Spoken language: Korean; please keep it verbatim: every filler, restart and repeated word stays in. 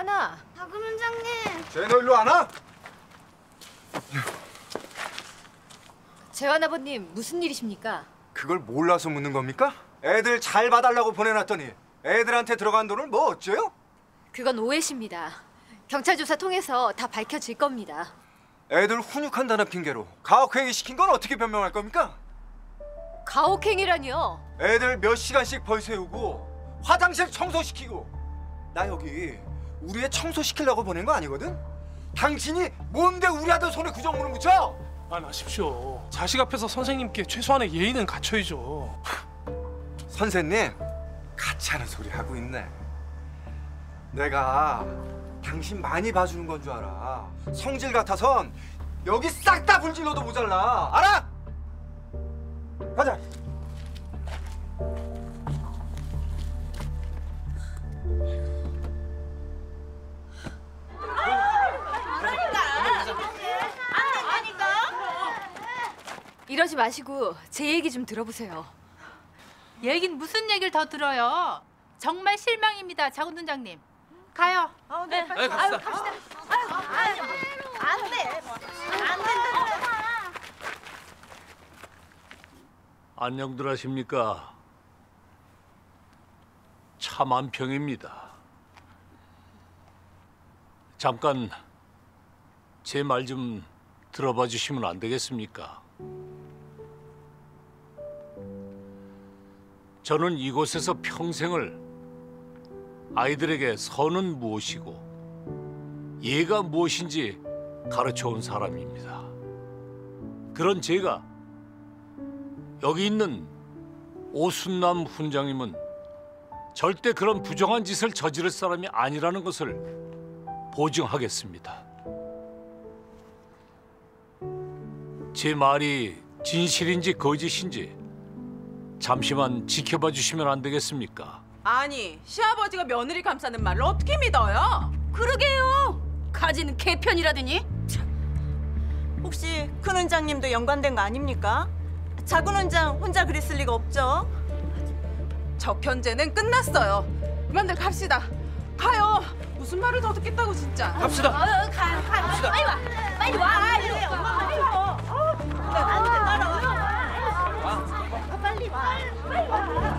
재환아. 박 원장님. 쟤 너 일로 안 와? 재환 아버님 무슨 일이십니까? 그걸 몰라서 묻는 겁니까? 애들 잘 봐달라고 보내놨더니 애들한테 들어간 돈을 뭐 어째요? 그건 오해십니다. 경찰 조사 통해서 다 밝혀질 겁니다. 애들 훈육한다는 핑계로 가혹행위 시킨 건 어떻게 변명할 겁니까? 가혹행위라니요? 애들 몇 시간씩 벌 세우고 화장실 청소시키고 나 여기 우리 애 청소시키려고 보낸 거 아니거든? 당신이 뭔데 우리 아들 손에 그 정도는 묻혀? 그만하십시오. 자식 앞에서 선생님께 최소한의 예의는 갖춰야죠. 선생님 같이 하는 소리 하고 있네. 내가 당신 많이 봐주는 건 줄 알아. 성질 같아선 여기 싹 다 불질러도 모자라. 알아? 가자. 이러지 마시고 제 얘기 좀 들어보세요. 얘긴 무슨 얘기를 더 들어요? 정말 실망입니다, 장 원장님. 가요. 어, 네. 네, 갑시다. 아유, 갑시다. 아유, 아유, 안 돼. 안 된다. 안녕들 하십니까? 차만평입니다. 잠깐 제 말 좀 들어봐 주시면 안 되겠습니까? 저는 이곳에서 평생을 아이들에게 선은 무엇이고 예가 무엇인지 가르쳐온 사람입니다. 그런 제가 여기 있는 오순남 훈장님은 절대 그런 부정한 짓을 저지를 사람이 아니라는 것을 보증하겠습니다. 제 말이 진실인지 거짓인지 잠시만 지켜봐 주시면 안 되겠습니까? 아니, 시아버지가 며느리 감싸는 말을 어떻게 믿어요? 그러게요. 가지는 개편이라더니. 혹시 큰 원장님도 연관된 거 아닙니까? 작은 원장 혼자 그랬을 리가 없죠. 저 편제는 끝났어요. 그만들 갑시다. 가요. 무슨 말을 더 듣겠다고 진짜. 갑시다. 어, 가, 가. 빨리 와. 빨리 와. 이래, 엄마 빨리 와. 안 돼, 따라와. 빨리 와. 빨리 와.